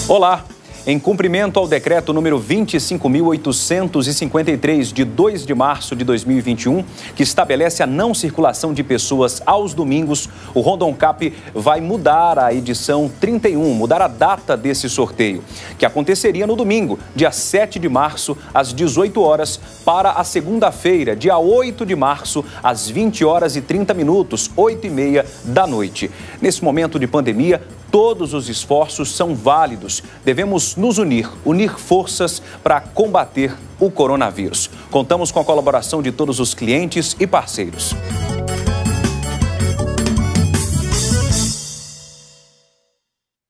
Olá! Em cumprimento ao decreto número 25.853, de 2 de março de 2021, que estabelece a não circulação de pessoas aos domingos, o Rondoncap vai mudar a edição 31, mudar a data desse sorteio, que aconteceria no domingo, dia 7 de março, às 18 horas, para a segunda-feira, dia 8 de março, às 20 horas e 30 minutos, 8h30 da noite. Nesse momento de pandemia, todos os esforços são válidos. Devemos nos unir forças para combater o coronavírus. Contamos com a colaboração de todos os clientes e parceiros.